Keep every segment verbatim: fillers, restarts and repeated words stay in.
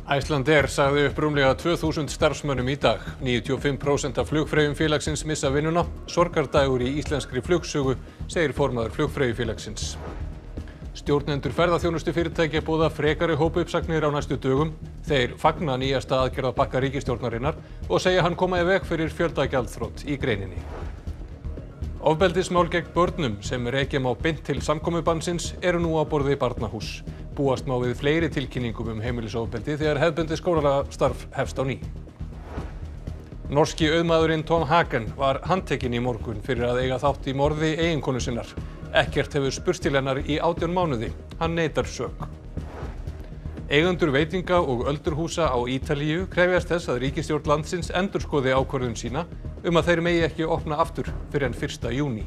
Icelandair sagði upp rúmlega tvö þúsund starfsmönnum í dag. níutíu og fimm prósent af flugfreyjum félagsins missa vinnuna. Sorgardagur í íslenskri flugsögu, segir formaður flugfreyjufélagsins. Stjórnendur ferðaþjónustu fyrirtækja boða frekari hópuppsagnir á næstu dögum. Þeir fagna nýjasta aðgerðapakka ríkisstjórnarinnar og segja hann koma í veg fyrir fjöldagjaldþrot í greininni. Ofbeldismál gegn börnum sem rekja má beint til samkomubannsins eru nú á borði barnahúss. Búast má við fleiri tilkynningum um heimilisofbeldi þegar hefðbundið skólastarf hefst á ný. Norski auðmaðurinn Tom Hagen var handtekinn í morgun fyrir að eiga þátt í morði eiginkonu sinnar. Ekkert hefur spurst til hennar í átján mánuði. Hann neitar sök. Eigendur veitinga og öldurhúsa á Ítalíu krefjast þess að ríkisstjórn landsins endurskoði ákvörðun sína um að þeir megi ekki opna aftur fyrr en fyrsta júní.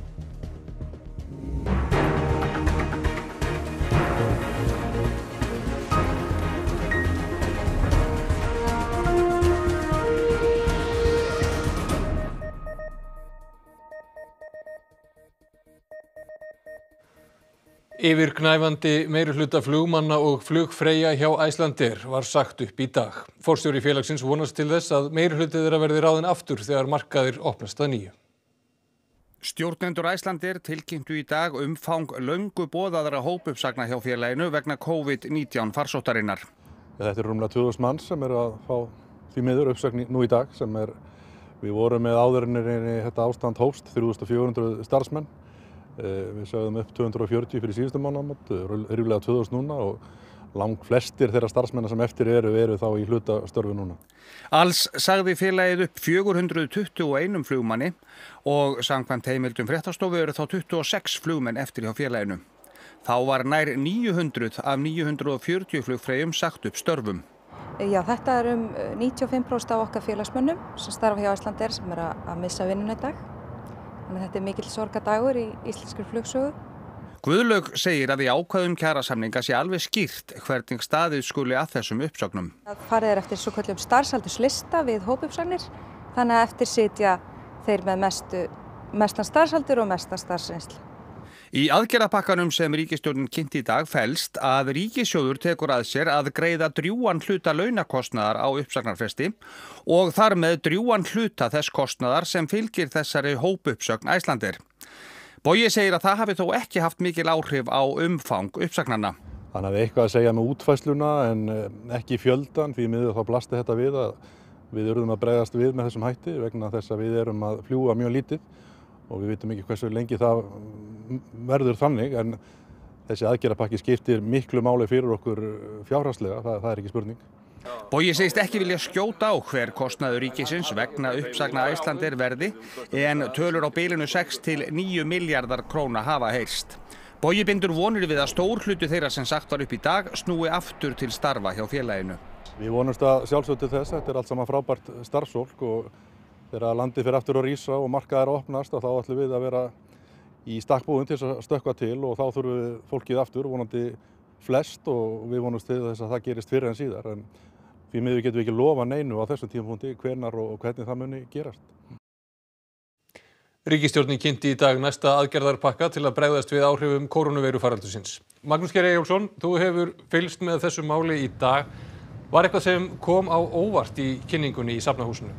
Yfirgnæfandi meirihluta flugmanna og flugfreyja hjá Icelandair var sagt upp í dag. Forstjóri félagsins vonast til þess að meirihluti þeirra verði ráðinn aftur þegar markaðir opnast að nýju. Stjórnendur Icelandair tilkynntu í dag umfang löngu boðaðra hópuppsagna hjá félaginu vegna COVID nítján farsóttarinnar. Þetta er rúmlega tvö þúsund manns sem eru að fá því miður uppsagni nú í dag sem er, við vorum með áðurinni þetta ástand hófst, þrjú þúsund fjögur hundruð starfsmenn. Við sögðum upp tvö hundruð og fjörutíu fyrir síðustu mánaðamót, ríflega tvö þúsund núna og lang flestir þeirra starfsmenn sem eftir eru eru þá í hlutastörfu núna. Alls sagði félagið upp fjögur hundruð tuttugu og einn flugmanni og samkvæmt heimildum fréttastofu eru þá tuttugu og sex flugmenn eftir hjá félaginu. Þá var nær níu hundruð af níu hundruð og fjörutíu flugfreyjum sagt upp störfum. Já, þetta er um níutíu og fimm prósent af okkar félagsmönnum sem starfa hjá Icelandair sem er að missa vinnuna í dag. Þannig að þetta er mikill sorgardagur í íslenskri flugsögu. Guðlaug segir að í ákvæðum kjarasamninga sé alveg skýrt hvernig staðið skuli að þessum uppsögnum. Farið er eftir svokölluðum starfsaldurslista við hópuppsagnir, þannig að eftir sitja þeir með mestu, mestan starfsaldur og mestan starfsreynslu. Í aðgerðapakkanum sem ríkisstjórnin kynnti í dag felst að ríkissjóður tekur að sér að greiða drjúgan hluta launakostnaðar á uppsagnarfresti og þar með drjúgan hluta þess kostnaðar sem fylgir þessari hópuppsögn Icelandair. Bogi segir að það hafi þó ekki haft mikil áhrif á umfang uppsagnanna. Hann hafi eitthvað að segja með útfærsluna en ekki fjöldan, því miður þá blasti þetta við að við urðum að bregðast við með þessum hætti vegna þess að við erum að fljúga mjög lítið. Og við vitum ekki hversu lengi það verður þannig, en þessi aðgerðapakki skiptir miklu máli fyrir okkur fjárhagslega, það, það er ekki spurning. Bogi segist ekki vilja skjóta á hver kostnaður ríkisins vegna uppsagna Icelandair verði, en tölur á bilinu sex til níu milljarðar króna hafa heyrst. Bogi bindur vonir við að stór hluti þeirra sem sagt var upp í dag snúi aftur til starfa hjá félaginu. Við vonumst að sjálfsögðu til þess, þetta er allt saman frábært starfsfólk og þegar landið fyrir aftur að rísa og markaðir að opnast þá ætlum við að vera í stakkbúin til að stökkva til og þá þurfum við fólkið aftur, vonandi flest og við vonumst til þess að það gerist fyrr en síðar. En því miður getum við ekki lofa neinu á þessum tímapunkti hvenær og hvernig það muni gerast. Ríkisstjórnin kynnti í dag næsta aðgerðarpakka til að bregðast við áhrifum kórónuveirufaraldursins. Magnús Geir Eyjólfsson, þú hefur fylgst með þessu máli í dag. Var eitthvað sem kom á óvart í kynningunni í Safnahúsinu?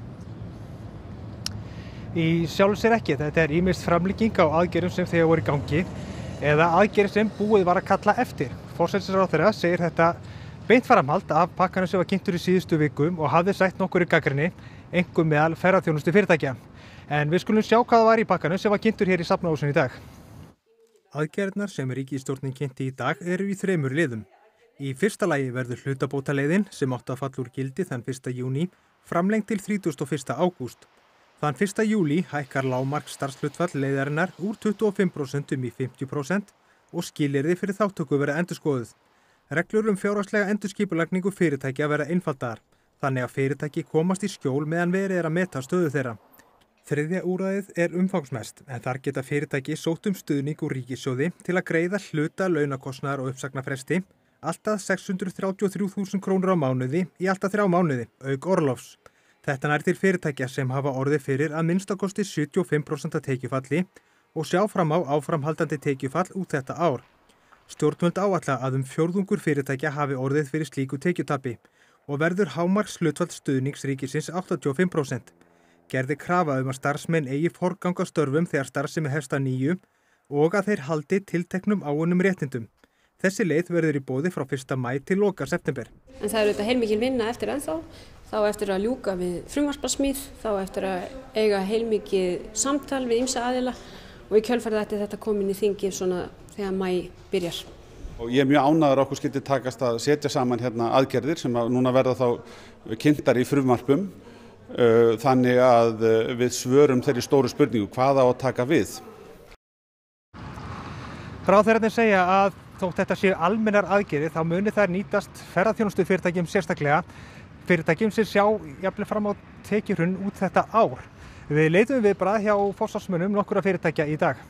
Í sjálfu sér ekki. Þetta er ýmist framlíking á aðgerðum sem þegar voru í gangi eða aðgerðum sem búið var að kalla eftir. Forsætisráðherra segir þetta beint framhald af pakkanum sem var kynntur í síðustu vikum og hafði sætt nokkur í gagnrýni, einkum meðal ferðaþjónustu fyrirtækja. En við skulum sjá hvað það var í pakkanum sem var kynntur hér í Safnahúsinu í dag. Aðgerðnar sem ríkisstjórnin kynnti í dag eru í þremur liðum. Í fyrsta lagi verður hlutabótaleiðin sem átti að falla úr gildi þann fyrsta júní framlengt til þrítugasta og fyrsta ágúst. Þann fyrsta júlí hækkar lágmark starfshlutfall leiðarinnar úr tuttugu og fimm prósent í fimmtíu prósent og skilyrði fyrir þátttöku verða endurskoðuð. Reglur um fjárhagslega endurskipulagningu fyrirtækja verða einfaldaðar, þannig að fyrirtæki komast í skjól meðan verið er að meta stöðu þeirra. Þriðja úrræðið er umfangsmest, en þar geta fyrirtæki sótt um stuðning úr ríkissjóði til að greiða hluta launakostnaðar og uppsagnarfresti, allt að sex hundruð þrjátíu og þrjú þúsund krónur á mánuði í allt að þrjá mánuði, auk orlofs. Þetta nær til fyrirtækja sem hafa orðið fyrir að minnstakosti sjötíu og fimm prósent tekjufalli og sjá fram á áframhaldandi tekjufall út þetta ár. Stjórnvöld áætla að um fjórðungur fyrirtækja hafi orðið fyrir slíku tekjutapi og verður hámarkshlutfall stuðnings ríkisins áttatíu og fimm prósent. Gerði krafa um að starfsmenn eigi forgang á störfum þegar starfsemi hefst að nýju og að þeir haldi tilteknum áunnum réttindum. Þessi leið verður í boði frá fyrsta maí til loka september. En það er auðvitað heilmikil vinna eftir ennþá, þá eftir að ljúka við frumvarpssmíð, þá eftir að eiga heilmikið samtal við ýmsa aðila og í kjölfarið ætti þetta komin í þingið svona þegar maí byrjar. Og ég er mjög ánægður að okkur skyldi takast að setja saman hérna aðgerðir sem að núna verða þá kynntar í frumvarpum, þannig að við svörum þeirri stóru spurningu hvað á að taka við. Ráðherrarnir segja að þótt þetta séu almennar aðgerðir þá muni þær nýtast ferðaþjónustufyrirtækjum sérstaklega, fyrirtækjum sem sjá jafnvel fram á tekjuhrun út þetta ár. Við leitum við bara hjá forsvarsmönnum nokkurra fyrirtækja í dag.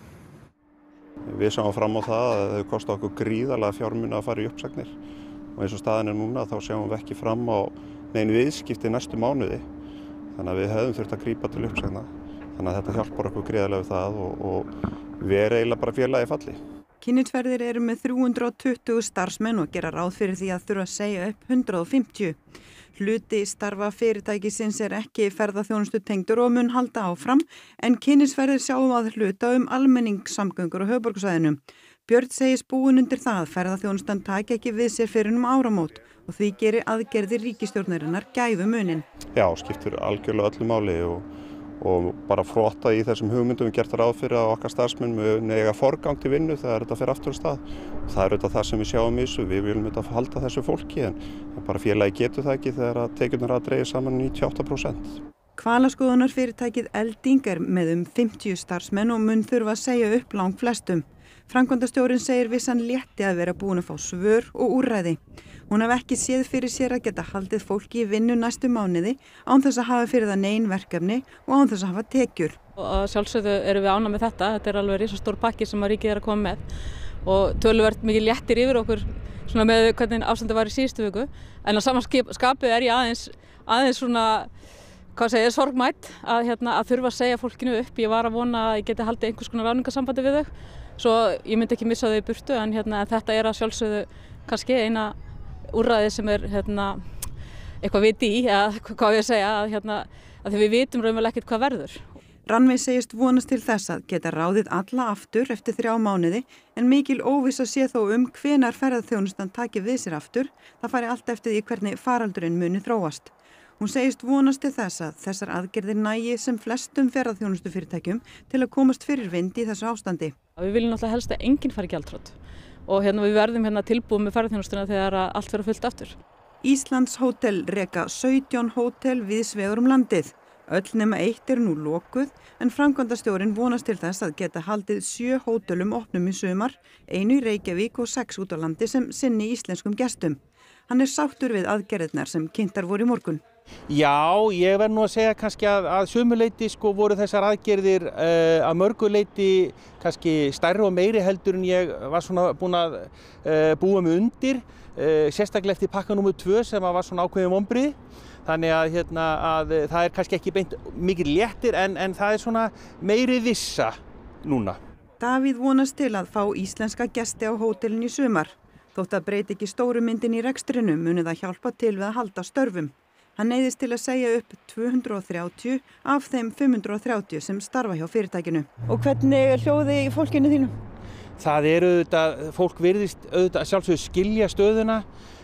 Við sjáum fram á það að þau kosta okkur gríðarlega fjármuni að fara í uppsagnir og eins og staðan er núna þá sjáum við ekki fram á nein viðskipti næstu mánuði. Þannig að við hefðum þurft að grípa til uppsagna. Þannig að þetta hjálpar okkur gríðarlega við það og, og við erum eiginlega bara félagi falli. Kynnisferðir eru með þrjú hundruð og tuttugu starfsmenn og gera ráð fyrir því að þurfa að segja upp hundrað og fimmtíu. Hluti starfa fyrirtækisins er ekki ferðaþjónustu tengdur og mun halda áfram, en kynnisferðir sjáum að hluta um almenningssamgöngur á höfuðborgarsvæðinu. Björn segist búin undir það að ferðaþjónustan taki ekki við sér fyrir um áramót og því gerir aðgerðir ríkisstjórnarinnar gæfumuninn. Já, skiptir algjörlega öllu máli og og bara frotta í þessum hugmyndum við gert ráð fyrir að okkar starfsmenn með eiga forgang til vinnu þegar þetta fer aftur á stað. Það er auðvitað það sem við sjáum í þessu, við viljum auðvitað halda þessu fólki en bara félagi getur það ekki þegar að tekjurnar að dreifja saman níutíu og átta prósent. Hvalaskoðunarfyrirtækið Elding er með um fimmtíu starfsmenn og mun þurfa að segja upp langflestum. Framkvæmdastjórinn segir vissan létti að vera búin að fá svör og úrræði. Hún hafði ekki séð fyrir sér að geta haldið fólki í vinnu næstu mánuði án þess að hafa fyrir það nein verkefni og án þess að hafa tekjur. Og sjálfsögðu erum við ánægð með þetta. Þetta er alveg risastór pakki sem að ríkið er að koma með og töluvert mikið léttir yfir okkur svona með hvernig ástandið var í síðustu viku. En á sama skapi er ég aðeins, aðeins svona, hvað segir, sorgmætt að, hérna, að þurfa að segja fólkinu upp. Ég var að vona að ég geti haldið einhvers konar ráðningarsambandi við þau, svo ég myndi ekki missa þau í burtu en, hérna, en þetta er að sjálfsögðu kannski eina úrræði sem er hérna, eitthvað viti í, eða hvað ég segja, að, hérna, að því við vitum raunverulega ekkert hvað verður. Rannveig segist vonast til þess að geta ráðið alla aftur eftir þrjá mánuði en mikil óvissa sé þó um hvenær ferðaþjónustan taki við sér aftur. Það fari allt eftir því hvernig faraldurinn muni þróast. Hún segist vonast til þess að þessar aðgerðir nægi sem flestum ferðaþjónustufyrirtækjum til að komast fyrir vind í þessu ástandi. Við viljum náttúrulega helst að enginn fari í gjaldþrot. Og hérna við verðum hérna tilbúið með ferðaþjónustuna þegar allt verður fullt aftur. Íslands hótel reka sautján hótel víðs vegar um landið. Öll nema eitt er nú lokuð en framkvæmdastjórinn vonast til þess að geta haldið sjö hótelum opnum í sumar, einu í Reykjavík og sex út á landi sem sinni íslenskum gestum. Hann er sáttur við aðgerðirnar sem kynntar voru í morgun. Já, ég verð nú að segja kannski að, að sumuleyti sko voru þessar aðgerðir uh, að mörguleyti kannski stærri og meiri heldur en ég var svona búin að uh, búa mig undir, uh, sérstaklega eftir pakka númer tvö sem var svona ákveðin vonbrigði. Þannig að, hérna, að það er kannski ekki beint mikið léttir en, en það er svona meiri vissa núna. Davíð vonast til að fá íslenska gesti á hótelin í sumar. Þótt að breyti ekki stóru myndin í rekstrinum muni það hjálpa til við að halda störfum. Hann neyðist til að segja upp tvö hundruð og þrjátíu af þeim fimm hundruð og þrjátíu sem starfa hjá fyrirtækinu. Og hvernig er hljóðið í fólkinu þínu? Það er auðvitað, fólk virðist auðvitað sjálfsögðu skilja stöðuna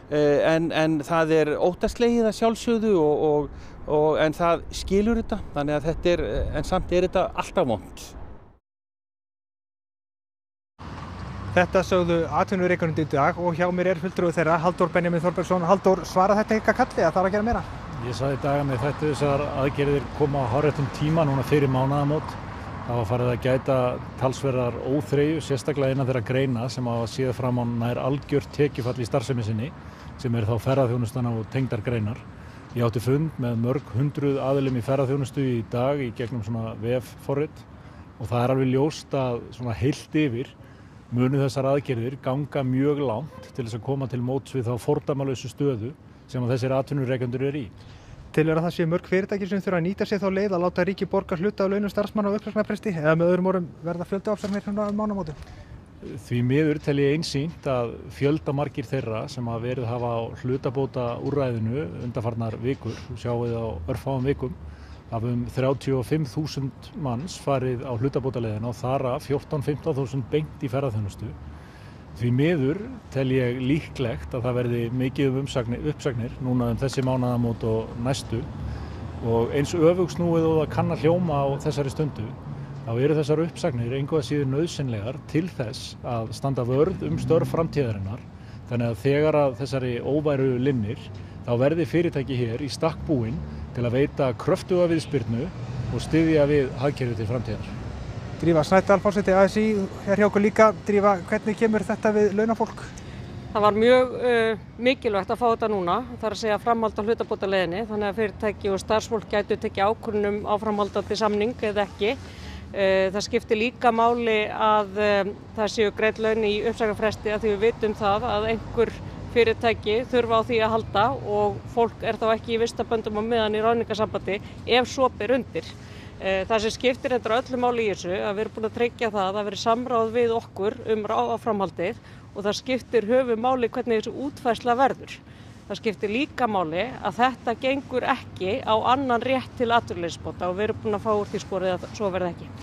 en, en það er óttaslegið að sjálfsögðu og, og, og, en það skilur þetta, þannig að þetta er, en samt er þetta alltaf vont. Þetta sögðu atvinnurekendur í dag og hjá mér er fulltrúi þeirra, Halldór Benjamín Þorbergsson. Halldór, svara þetta eitthvað kalli að það er að gera meira? Ég sagði í dag að með þetta þessar aðgerðir koma á hárréttum tíma núna fyrir mánaðamót. Það var farið að gæta talsverðar óþreyju, sérstaklega innan þeirra greina sem hafa séð fram á nær algjört tekjufall í starfsemi sinni, sem er þá ferðaþjónustan og tengdar greinar. Ég átti fund með mörg hundruð aðilum í ferðaþjónustu í dag í gegnum svona vefforrit og það er alveg ljóst að svona heilt yfir munu þessar aðgerðir ganga mjög langt til þess að koma til móts við þá fordæmalausu stöðu sem að þessir atvinnurekendur eru í. Telur að það sé mörg fyrirtæki sem þurfa að nýta sér þá leið að láta ríki borga hluta af launum starfsmanna og uppsagnarfresti eða með öðrum orðum verða fjöldaáfsagnir frá mánaðamótum? Því miður tel ég einsýnt að fjöldamargir þeirra sem hafa verið hafa á hlutabóta úrræðinu undanfarnar vikur, sjáum við á örfáum vikum, hafa um þrjátíu og fimm þúsund manns farið á hlutabótaleiðina og þar af fjórtán til fimmtán þúsund beint í ferðaþjónustu. Því miður tel ég líklegt að það verði mikið um umsagnir, uppsagnir núna um þessi mánaðamót og næstu og eins öfugsnúið og það kann að hljóma á þessari stundu. Þá eru þessar uppsagnir engu að síður nauðsynlegar til þess að standa vörð um störf framtíðarinnar. Þannig að þegar að þessari óværu linnir, þá verði fyrirtæki hér í stakk búin til að veita kröftuga viðspyrnu og styðja við hagkerfið til framtíðar. Drífa Snædal, forseti A S í, hér hjá okkur líka. Drífa, hvernig kemur þetta við launafólk? Það var mjög uh, mikilvægt að fá þetta núna, það er að segja framhald á hlutabótaleiðinni, þannig að fyrirtæki og starfsfólk gætu tekið ákvörðun um áframhaldandi samning eða ekki. Það skiptir líka máli að um, það séu greidd laun í uppsagnarfresti að því við vitum það að einhver fyrirtæki þurfa á því að halda og fólk er þá ekki í vistaböndum á meðan í ráðningarsambandi ef svo ber undir. Það sem skiptir þetta öllu máli í þessu að við erum búin að tryggja það að það veri samráð við okkur um áframhaldið og það skiptir höfu máli hvernig þessu útfærsla verður. Það skiptir líka máli að þetta gengur ekki á annan rétt til atvinnuleysisbóta og við erum búin að fá úr því skorið að svo verði ekki.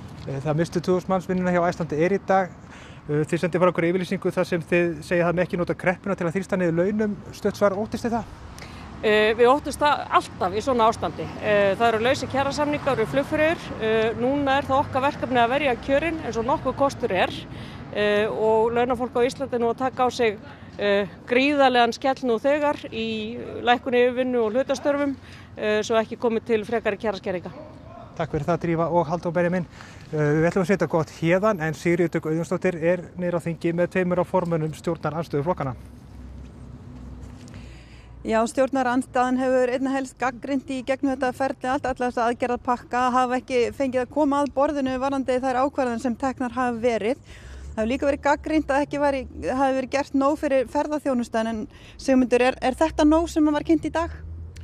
Það mistu tvö þúsund manns vinnuna hjá Icelandair er í dag. Þið sendið frá okkur yfirlýsingu þar sem þið segja það með ekki nota kreppuna til að þrýsta niður launum. Stutt svar, óttist þið það? Uh, við óttumst það alltaf í svona ástandi. Uh, það eru lausir kjarasamningar og flugfreyjur. Uh, núna er það okkar verkefni að verja kjörin eins og nokkuð kostur er uh, og launafólk á Íslandi nú að taka á sig uh, gríðarlegan skell nú þegar í lækkun yfirvinnu og hlutastörfum uh, svo ekki komið til frekari kjaraskerringa. Takk fyrir það, Drífa og Halldór Benjamín. Uh, við ætlum að setja gott héðan en Sigríður Dögg Auðunsdóttir er niður á þingi með tveimur á formönnum stjórnarandstöðuflokkana. Já, stjórnarandstaðan hefur einna helst gagnrýnt í gegnum þetta ferli allt allar þess að aðgerðapakka hafa ekki fengið að koma að borðinu varðandi þær ákvarðanir sem teknar hafa verið. Það hefur líka verið gagnrýnt að ekki væri, hafi verið gert nóg fyrir ferðaþjónustan en Sigmundur, er, er þetta nóg sem var kynnt í dag?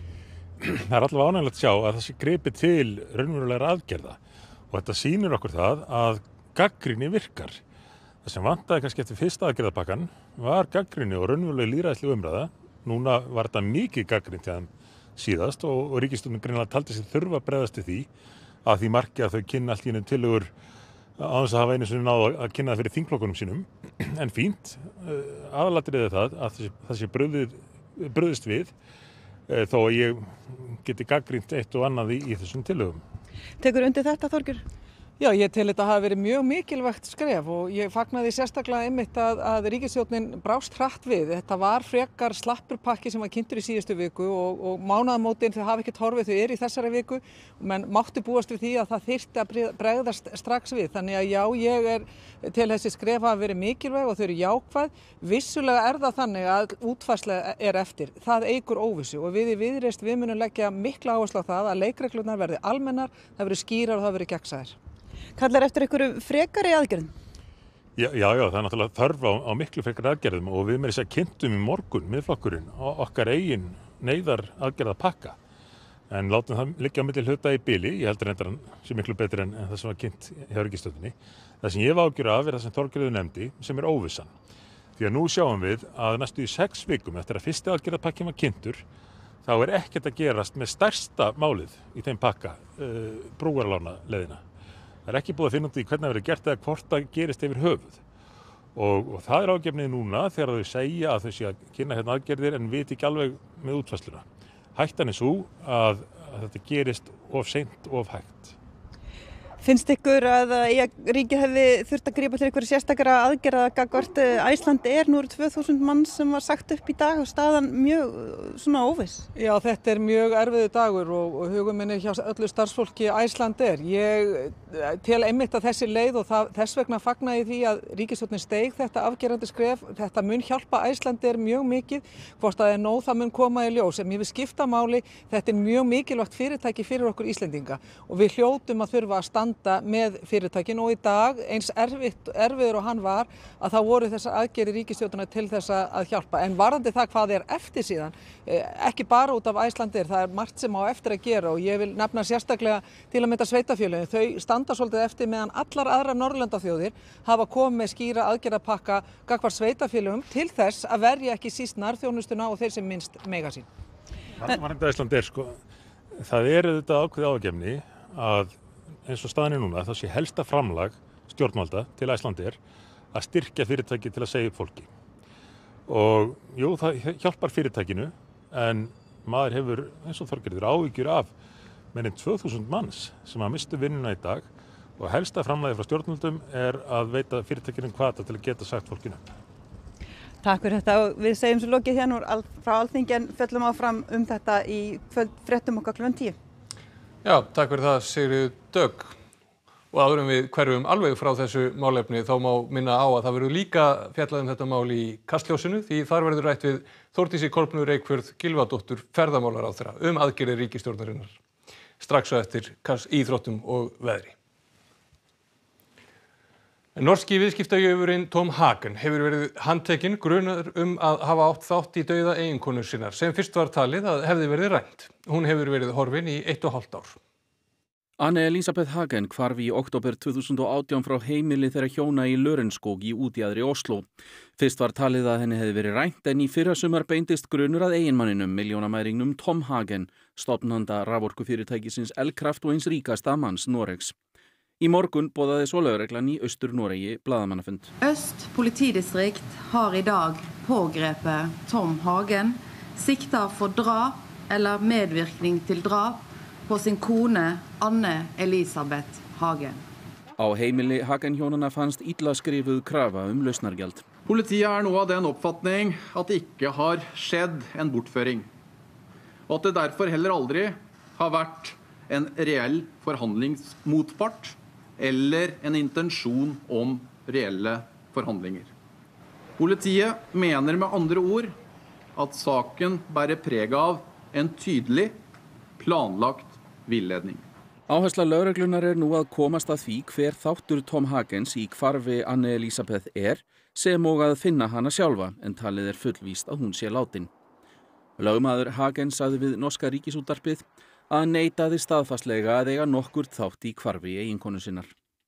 Það er allavega ánægilegt að sjá að það sé gripið til raunverulegra aðgerða og þetta sýnir okkur það að gagnrýni virkar. Það sem vantaði kannski eftir fyrsta aðgerðapakkan var gagnrýni og raunveruleg lýðræðisleg umræða. Núna var þetta mikið gagnrýnt hjá þeim síðast og, og ríkisstjórnin greinilega taldi sig þurfa að bregðast við því að því marki að þau kynna allt í einu tillögur án þess að hafa einu sinni náð að kynna það fyrir þingflokkunum sínum. En fínt, aðalatriðið er það að það sé brugðið, brugðist við þó að ég geti gagnrýnt eitt og annað í, í þessum tillögum. Tekur undir þetta, Þorgjur? Já, ég tel þetta hafi verið mjög mikilvægt skref og ég fagnaði sérstaklega einmitt að, að ríkisstjórnin brást hratt við. Þetta var frekar slappur pakki sem var kynntur í síðustu viku og, og mánaðamótin þau hafa ekkert horfið, þau eru í þessari viku, menn mátti búast við því að það þyrfti að bregðast strax við. Þannig að já, ég er til þessi skref hafa verið mikilvæg og þau eru jákvæð. Vissulega er það þannig að útfærsla er eftir. Það eykur óvissu og við í Viðreisn við munum leggja mikla áherslu á það að leikreglurnar verði almennar, það verði skýrar og það verði gegnsæðar. Kallar eftir einhverju frekari aðgerðum? Já, já, já, það er náttúrulega þörf á, á miklu frekari aðgerðum og við með þess að kynntum í morgun miðflokkurinn okkar eigin neyðar aðgerðapakka. En látum það liggja á milli hluta í bili, ég heldur reyndar hann sé miklu betur en, en það sem var kynnt hjá ríkisstjórninni. Það sem ég hef ágjur af er það sem Þorgerður nefndi, sem er óvissan. Því að nú sjáum við að næstu í sex vikum eftir að fyrsti aðgerðapakkin var kynntur, þá er ekkert að gerast með stærsta málið í þeim pakka, uh, brúarlánaleiðina. Það er ekki búið að finna út í hvernig það verið gert eða hvort það gerist yfir höfuð. Og, og það er ágefnið núna þegar þau segja að þau sé að kynna hérna aðgerðir en viti ekki alveg með útfærsluna. Hættan er svo að, að þetta gerist of seint, of hægt. Finnst ykkur að ríkið hefði þurft að grípa til einhverju sérstakara aðgerða gagnvart Icelandair? Nú eru tvö þúsund manns sem var sagt upp í dag og staðan mjög svona óviss. Já, þetta er mjög erfiður dagur og, og hugum minni hjá öllu starfsfólki Icelandair. Ég tel einmitt að þessi leið og það, þess vegna fagna ég því að ríkisstjórnin steig þetta afgerandi skref. Þetta mun hjálpa Icelandair mjög mikið, hvort það er nóg það mun koma í ljós. En ég vil skipta máli, þetta er mjög mikilvægt fyrirtæki fyrir okkur Íslendinga og við hljótum að þurfa að standa standa með fyrirtækin og í dag eins erfitt, erfiður og hann var að þá voru þessar aðgerðir ríkisstjórnar til þess að hjálpa. En varðandi það hvað er eftir síðan, ekki bara út af Icelandair, það er margt sem á eftir að gera og ég vil nefna sérstaklega til að mynda sveitarfélögin. Þau standa svolítið eftir meðan allar aðrar Norðurlandaþjóðir hafa komið með skýra aðgerðapakka gagnvart sveitarfélögum til þess að verja ekki síst nærþjónustuna og þeir sem minnst mega sín. Varðandi Icelandair, sko, það er auðvitað ákveðið ágefni að eins og staðan er núna, það sé helsta framlag stjórnvalda til Icelandair að styrkja fyrirtæki til að segja upp fólki. Og jú, það hjálpar fyrirtækinu, en maður hefur, eins og Þorgerður, áhyggjur af meira en tvö þúsund manns sem að mistu vinnuna í dag og helsta framlagið frá stjórnvaldum er að veita fyrirtækinu hvata til að geta sagt fólkinu upp. Takk fyrir þetta og við segjum svo lokið hérna frá Alþingi en föllum áfram um þetta í fréttum okkar klukkan tíu. Já, takk fyrir það Sigríður Dögg. Og áður en við hverfum alveg frá þessu málefni þá má minna á að það verður líka fjallað um þetta mál í Kastljósinu því þar verður rætt við Þórdísi Kolbrúnu Reykfjörð Gylfadóttur ferðamálaráðherra um aðgerðir ríkisstjórnarinnar. Strax á eftir íþróttum og veðri. Norski viðskiptagjöfurinn Tom Hagen hefur verið handtekinn grunaður um að hafa átt þátt í dauða eiginkonu sinnar sem fyrst var talið að hefði verið rænt. Hún hefur verið horfin í eitt og hálft ár. Anne Elisabeth Hagen hvarf í október tvö þúsund og átján frá heimili þeirra hjóna í Lørenskog í útjaðri Oslo. Fyrst var talið að henni hefði verið rænt en í fyrrasumar beindist grunur að eiginmanninum, milljónamæringnum Tom Hagen, stofnanda raforkufyrirtækisins Elkraft og eins ríkasta manns Noregs. Í morgun boðaði svo lögreglan í Austur-Noregi blaðamannafund. Øst politidistrikt har i dag pågrepet Tom Hagen, sikter for drap eller medvirkning til drap på sin kone Anne Elisabeth Hagen. Á heimili Hagen-hjónanna fannst illa skrifuð krafa um lausnargjald. Politiet er nå av den oppfatning at det ikke har skjedd en bortføring, og at det derfor heller aldri har vært en reell forhandlingsmotpart eller en intensjon om reelle forhandlinger. Politiet mener med andre ord at saken bærer preg av en tydelig, planlagt villedning. Áhersla lögreglunar er nú að komast að því hver þáttur Tom Hagens í hvarfi Anne Elisabeth er sem og að finna hana sjálfa en talið er fullvíst að hún sé látin. Lögmaður Hagens sagði við norska ríkisútvarpið að neitaði staðfastlega að eiga nokkurt þátt í hvarfi eiginkonu sinnar.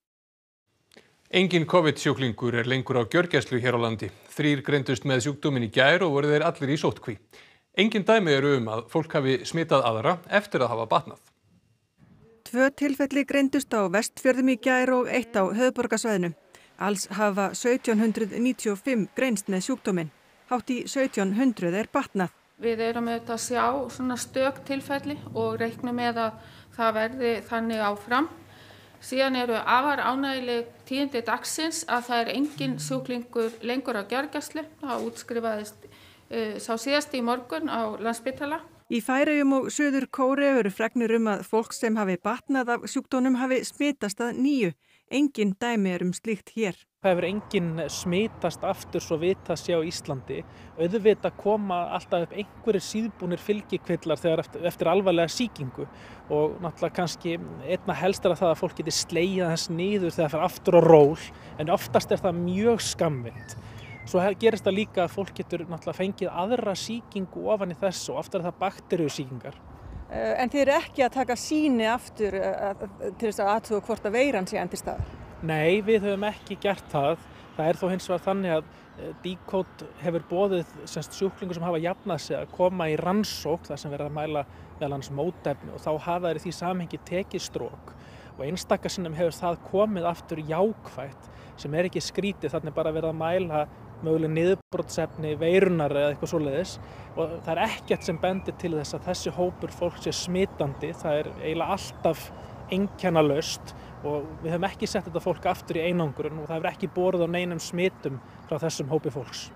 Engin COVID-sjúklingur er lengur á gjörgæslu hér á landi. Þrír greindust með sjúkdóminn í gær og voru þeir allir í sóttkví. Engin dæmi eru um að fólk hafi smitað aðra eftir að hafa batnað. Tvö tilfelli greindust á Vestfjörðum í gær og eitt á höfuðborgarsvæðinu. Alls hafa sautján hundruð níutíu og fimm greinst með sjúkdóminn. Hátt í sautján hundruð er batnað. Við erum auðvitað að sjá svona stök tilfelli og reiknum með að það verði þannig áfram. Síðan eru afar ánægjuleg tíðindi dagsins að það er engin sjúklingur lengur á gjörgæslu. Það útskrifaðist uh, sá síðasti í morgun á Landspítala. Í Færeyjum og Suður Kóreu eru fregnir um að fólk sem hafi batnað af sjúkdómnum hafi smitast að nýju. Engin dæmi er um slíkt hér. Það hefur enginn smitast aftur svo vitað sé á Íslandi. Auðvitað koma alltaf upp einhverjir síðbúnir fylgikvillar þegar eftir, eftir alvarlega sýkingu og náttúrulega kannski einna helst er að það að fólk geti slegið þess niður þegar það fer aftur á ról en oftast er það mjög skammvinnt. Svo gerist það líka að fólk getur náttúrulega fengið aðra sýkingu ofan í þessu og oftar er það bakteríusýkingar. En þið eru ekki að taka sýni aftur til þess að athuga hvort að veiran sé enn til staðar? Nei, við höfum ekki gert það. Það er þó hins vegar þannig að Decode hefur boðið semst sjúklingur sem hafa jafnað sig að koma í rannsókn þar sem verið að mæla meðal annars mótefni og þá hafa þeir í því samhengi tekið strók og einstaka sinnum hefur það komið aftur jákvætt sem er ekki skrítið, þannig bara verið að mæla möguleg niðurbrotsefni veirunar eða eitthvað svoleiðis og það er ekkert sem bendir til þess að þessi hópur fólk sé smitandi, það er eiginlega alltaf einkennalaust og við höfum ekki sett þetta fólk aftur í einangrun og það hefur ekki borið á neinum smitum frá þessum hópi fólks.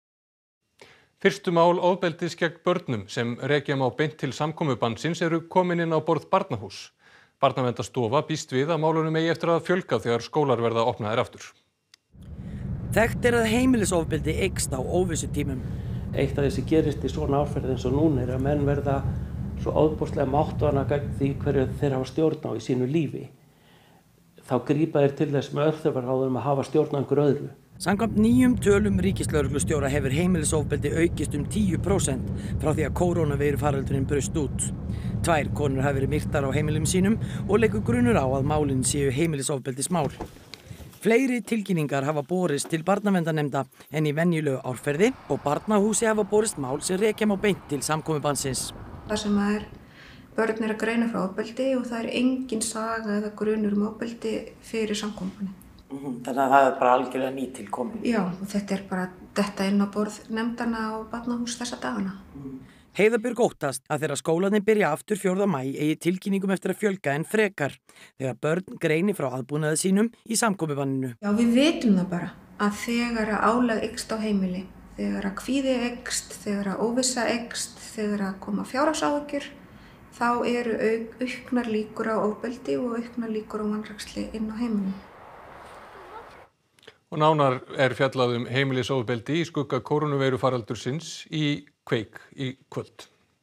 Fyrstu mál ofbeldis gegn börnum sem rekja má beint til samkomubannsins eru komin inn á borð Barnahús. Barnaverndarstofa býst við að málunum eigi eftir að fjölga þegar skólar verða opnaðir aftur. Þekkt er að heimilisofbeldi eykst á óvissutímum. Eitt af því sem gerist í svona árferði eins og núna er að menn verða svo ofboðslega máttvana gegn því hverju þeir hafa stjórn á í sínu lífi. þá grípa þeir til þess með örþörfaráðum að hafa stjórn á einhverju öðru. Samkvæmt nýjum tölum ríkislögreglustjóra hefur heimilisofbeldi aukist um tíu prósent frá því að kórónuveirufaraldurinn braust út. Tvær konur hafa verið myrtar á heimilum sínum og leikur grunur á að málin séu heimilisofbeldismál. Fleiri tilkynningar hafa borist til barnaverndarnefnda en í venjulegu árferði og barnahúsi hafa borist mál sem rekja má beint til samkomubannsins. Það sem er börn er að greina frá ofbeldi og það er engin saga eða grunur um ofbeldi fyrir samkomubanni. Þannig að það er bara algjörlega nýtilkomið. Já, og þetta er bara þetta inn á borð nefndana og barnahús þessa dagana. Heiða Björg óttast að þegar skólarnir byrja aftur fjórða maí eigi tilkynningum eftir að fjölga en frekar þegar börn greini frá aðbúnaði sínum í samkomubanninu. Já, við vitum það bara að þegar að álag eykst á heimili, þegar að kvíði eykst, þegar að óvissa eykst, þegar að koma fjárhagsáhyggjur, þá eru auk, auknar líkur á ofbeldi og auknar líkur á vanrækslu inn á heimilinu. Og nánar er fjallað um heimilisofbeldi í skugga kórónuveirufaraldursins í Kveik í kvöld.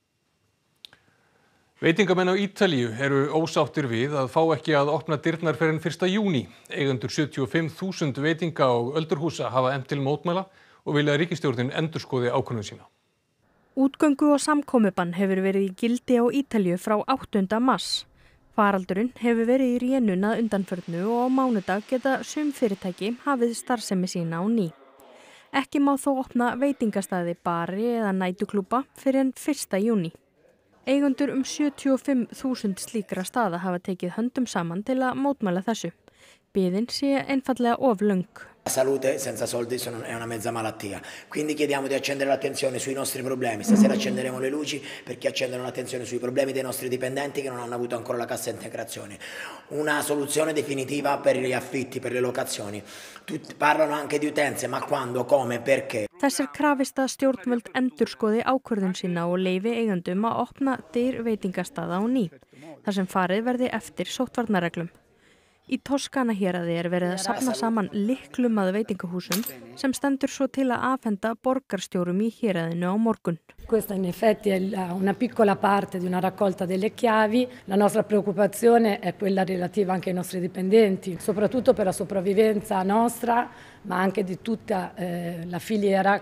Veitingamenn á Ítalíu eru ósáttir við að fá ekki að opna dyrnar fyrr en fyrsta júní. Eigendur sjötíu og fimm þúsund veitinga og öldurhúsa hafa efnt til mótmæla og vilja að ríkisstjórnin endurskoði ákvörðun sína. Útgöngu og samkomubann hefur verið í gildi á Ítalíu frá áttunda mars. Faraldurinn hefur verið í rénun að undanförnu og á mánudag geta sum fyrirtæki hafið starfsemi sína á ný. Ekki má þó opna veitingastaði, bari eða nætuklúbba fyrir en fyrsta júní. Eigendur um sjötíu og fimm þúsund slíkra staða hafa tekið höndum saman til að mótmæla þessu. Biðin sé einfallega of löng. La salute senza soldi è una mezza malattia, quindi chiediamo di accendere l'attenzione sui nostri problemi. Stasera accenderemo le luci perché accendono l'attenzione sui problemi dei nostri dipendenti che non hanno avuto ancora la cassa integrazione. Una soluzione definitiva per gli affitti, per le locazioni. Tutti parlano anche di utenze, ma quando, come, perché? Þess er krafist að stjórnvöld endurskoði ákvörðun sína og leyfi eigendum að opna dyr veitingastaða á ný, þar sem farið verði eftir sóttvarnareglum. Í Toskana héraði er verið að safna saman lyklum að veitingahúsum sem stendur svo til að afhenda borgarstjórum í héraðinu á morgun. Questa in effetti è una piccola parte di una raccolta delle chiavi. La nostra preoccupazione è quella relativa anche ai nostri dipendenti, soprattutto per la sopravvivenza nostra, ma anche di tutta eh, la filiera.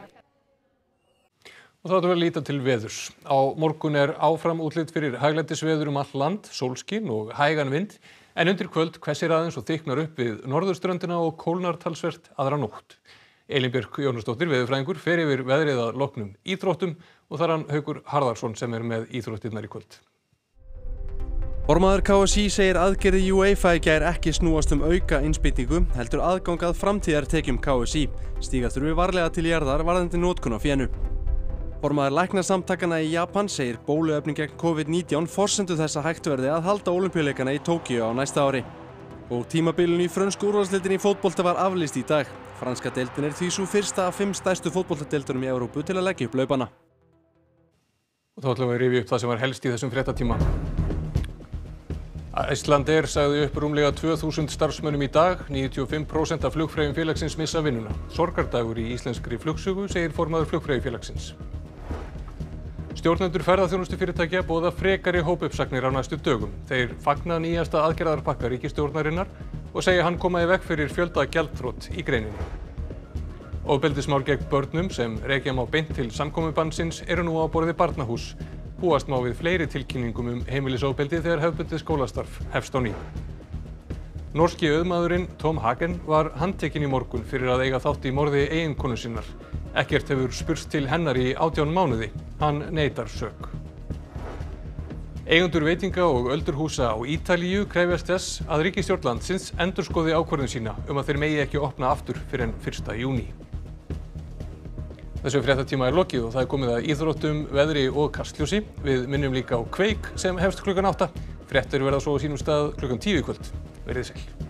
Og þá ætlum við að líta til veðurs. Á morgun er áfram útlit fyrir hæglætisveður um allt land, sólskin og hægan vind. En undir kvöld hvessir aðeins og þykknar upp við norðurströndina og kólnar talsvert aðra nótt. Elín Björk Jónasdóttir, veðurfræðingur, fer yfir veðrið að loknum íþróttum og þar hann Haukur Harðarsson sem er með íþróttirnar í kvöld. Formaður K S Í segir aðgerðir UEFA í gær ekki snúast um auka innspýtingu, heldur aðgang að framtíðartekjum K S Í. Stíga þurfi varlega til jarðar varðandi notkun á fénu. Formaður læknasamtakanna í Japan segir bóluefni gegn COVID nítján forsendu þess að hægt verði að halda Ólympíuleikana í Tókíu á næsta ári. Og tímabilinu í frönsku úrvalsdeildinni í fótbolta var aflýst í dag. Franska deildin er því sú fyrsta af fimm stærstu fótboltadeildunum í Evrópu til að leggja upp laupana. Og þá ætlum við að rifja upp það sem var helst í þessum fréttatíma. Icelandair sagði upp rúmlega tvö þúsund starfsmönnum í dag. níutíu og fimm prósent af flugfreyjum félagsins missa vinnuna. Sorgardagur í íslenskri flugsögu, segir formaður flugfreyjufélagsins. Stjórnendur ferðaþjónustufyrirtækja boða frekari hópuppsagnir á næstu dögum. Þeir fagna nýjasta aðgerðarpakka ríkisstjórnarinnar og segja hann koma í veg fyrir fjölda gjaldþrot í greininni. Ofbeldismál gegn börnum sem rekja má beint til samkomubannsins eru nú á borði Barnahús. Búast má við fleiri tilkynningum um heimilisofbeldi þegar hefðbundið skólastarf hefst á ný. Norski auðmaðurinn Tom Hagen var handtekinn í morgun fyrir að eiga þátt í morði eiginkonu sinnar. Ekkert hefur spurst til hennar í átján mánuði. Hann neitar sök. Eigendur veitinga og öldurhúsa á Ítalíu krefjast þess að ríkisstjórn landsins endurskoði ákvörðun sína um að þeir megi ekki opna aftur fyrr en fyrsta júní. Þessu fréttatíma er lokið og það er komið að íþróttum, veðri og kastljósi. Við minnum líka á Kveik sem hefst klukkan átta. Fréttir verða svo á sínum stað klukkan tíu í kvöld. Verið sæl.